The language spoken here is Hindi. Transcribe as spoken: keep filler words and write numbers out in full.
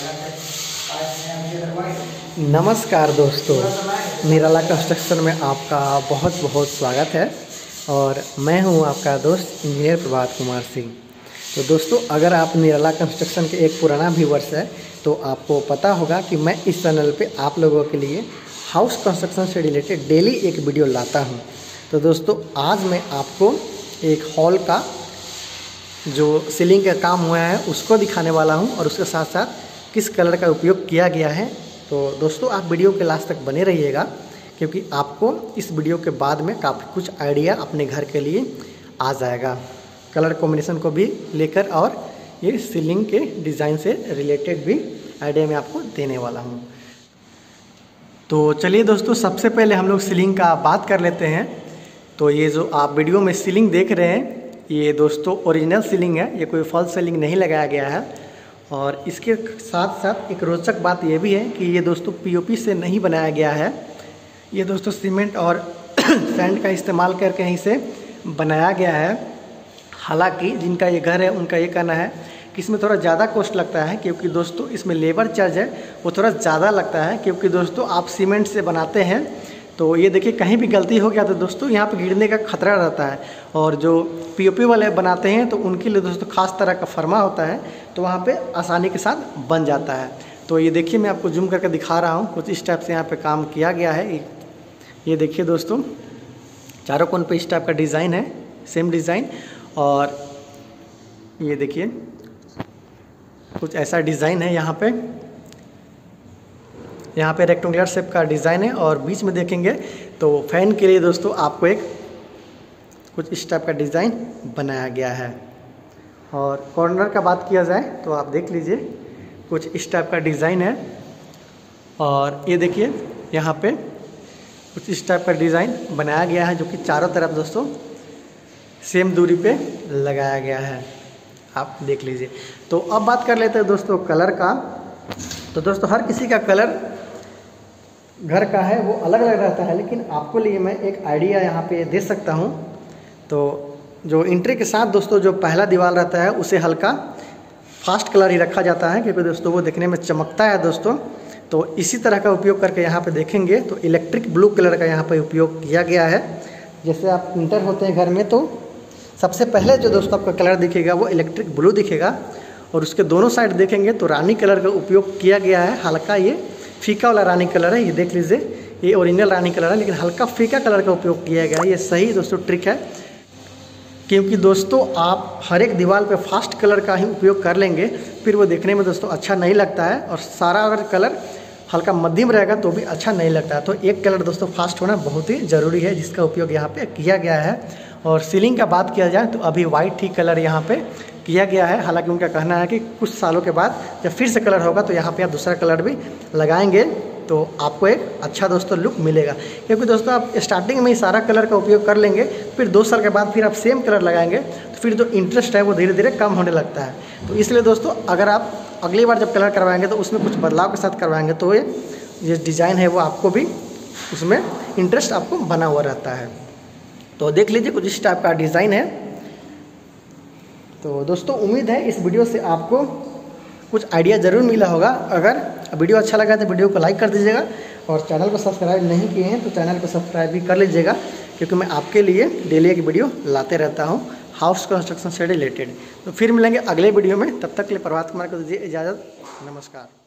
नमस्कार दोस्तों, निराला कंस्ट्रक्शन में आपका बहुत बहुत स्वागत है और मैं हूं आपका दोस्त इंजीनियर प्रभात कुमार सिंह। तो दोस्तों, अगर आप निराला कंस्ट्रक्शन के एक पुराना व्यूअर्स है तो आपको पता होगा कि मैं इस चैनल पे आप लोगों के लिए हाउस कंस्ट्रक्शन से रिलेटेड डेली एक वीडियो लाता हूं। तो दोस्तों, आज मैं आपको एक हॉल का जो सीलिंग का काम हुआ है उसको दिखाने वाला हूं और उसके साथ साथ किस कलर का उपयोग किया गया है। तो दोस्तों, आप वीडियो के लास्ट तक बने रहिएगा क्योंकि आपको इस वीडियो के बाद में काफ़ी कुछ आइडिया अपने घर के लिए आ जाएगा, कलर कॉम्बिनेशन को भी लेकर और ये सीलिंग के डिज़ाइन से रिलेटेड भी आइडिया मैं आपको देने वाला हूँ। तो चलिए दोस्तों, सबसे पहले हम लोग सीलिंग का बात कर लेते हैं। तो ये जो आप वीडियो में सीलिंग देख रहे हैं ये दोस्तों ओरिजिनल सीलिंग है, ये कोई फॉल्स सीलिंग नहीं लगाया गया है। और इसके साथ साथ एक रोचक बात ये भी है कि ये दोस्तों पीओपी से नहीं बनाया गया है, ये दोस्तों सीमेंट और सैंड का इस्तेमाल करके इसे बनाया गया है। हालांकि जिनका ये घर है उनका ये कहना है कि इसमें थोड़ा ज़्यादा कॉस्ट लगता है क्योंकि दोस्तों इसमें लेबर चार्ज है वो थोड़ा ज़्यादा लगता है, क्योंकि दोस्तों आप सीमेंट से बनाते हैं तो ये देखिए कहीं भी गलती हो गया तो दोस्तों यहाँ पे गिरने का खतरा रहता है। और जो पीओपी वाले बनाते हैं तो उनके लिए दोस्तों खास तरह का फर्मा होता है, तो वहाँ पे आसानी के साथ बन जाता है। तो ये देखिए मैं आपको जूम करके दिखा रहा हूँ, कुछ इस टाइप से यहाँ पे काम किया गया है। ये देखिए दोस्तों, चारों कोन पे इस टाइप का डिज़ाइन है, सेम डिज़ाइन। और ये देखिए कुछ ऐसा डिज़ाइन है, यहाँ पे यहाँ पे रेक्टेंगुलर शेप का डिज़ाइन है और बीच में देखेंगे तो फैन के लिए दोस्तों आपको एक कुछ इस टाइप का डिज़ाइन बनाया गया है। और कॉर्नर का बात किया जाए तो आप देख लीजिए कुछ इस टाइप का डिज़ाइन है। और ये देखिए यहाँ पे कुछ इस टाइप का डिज़ाइन बनाया गया है जो कि चारों तरफ दोस्तों सेम दूरी पे लगाया गया है, आप देख लीजिए। तो अब बात कर लेते हैं दोस्तों कलर का। तो दोस्तों हर किसी का कलर घर का है वो अलग अलग रहता है, लेकिन आपको लिए मैं एक आइडिया यहाँ पे दे सकता हूँ। तो जो एंट्री के साथ दोस्तों जो पहला दीवार रहता है उसे हल्का फास्ट कलर ही रखा जाता है क्योंकि दोस्तों वो देखने में चमकता है दोस्तों। तो इसी तरह का उपयोग करके यहाँ पे देखेंगे तो इलेक्ट्रिक ब्लू कलर का यहाँ पे उपयोग किया गया है। जैसे आप इंटर होते हैं घर में तो सबसे पहले जो दोस्तों आपका कलर दिखेगा वो इलेक्ट्रिक ब्लू दिखेगा और उसके दोनों साइड देखेंगे तो रानी कलर का उपयोग किया गया है। हल्का ये फीका वाला रानी कलर है, ये देख लीजिए, ये ओरिजिनल रानी कलर है लेकिन हल्का फीका कलर का उपयोग किया गया है। ये सही दोस्तों ट्रिक है क्योंकि दोस्तों आप हर एक दीवार पे फास्ट कलर का ही उपयोग कर लेंगे फिर वो देखने में दोस्तों अच्छा नहीं लगता है, और सारा अगर कलर हल्का मध्यम रहेगा तो भी अच्छा नहीं लगता है। तो एक कलर दोस्तों फास्ट होना बहुत ही ज़रूरी है जिसका उपयोग यहाँ पे किया गया है। और सीलिंग का बात किया जाए तो अभी वाइट ही कलर यहाँ पे किया गया है। हालांकि उनका कहना है कि कुछ सालों के बाद जब फिर से कलर होगा तो यहाँ पे आप दूसरा कलर भी लगाएंगे तो आपको एक अच्छा दोस्तों लुक मिलेगा, क्योंकि दोस्तों आप स्टार्टिंग में ही सारा कलर का उपयोग कर लेंगे फिर दो साल के बाद फिर आप सेम कलर लगाएंगे तो फिर जो इंटरेस्ट है वो धीरे धीरे कम होने लगता है। तो इसलिए दोस्तों अगर आप अगली बार जब कलर करवाएंगे तो उसमें कुछ बदलाव के साथ करवाएंगे तो ये ये डिज़ाइन है वो आपको भी उसमें इंटरेस्ट आपको बना हुआ रहता है। तो देख लीजिए कुछ इस टाइप का डिज़ाइन है। तो दोस्तों उम्मीद है इस वीडियो से आपको कुछ आइडिया ज़रूर मिला होगा। अगर वीडियो अच्छा लगा तो वीडियो को लाइक कर दीजिएगा और चैनल को सब्सक्राइब नहीं किए हैं तो चैनल को सब्सक्राइब भी कर लीजिएगा, क्योंकि मैं आपके लिए डेली एक वीडियो लाते रहता हूं हाउस कंस्ट्रक्शन से रिलेटेड। तो फिर मिलेंगे अगले वीडियो में, तब तक के लिए प्रभात कुमार को दीजिए इजाज़त। नमस्कार।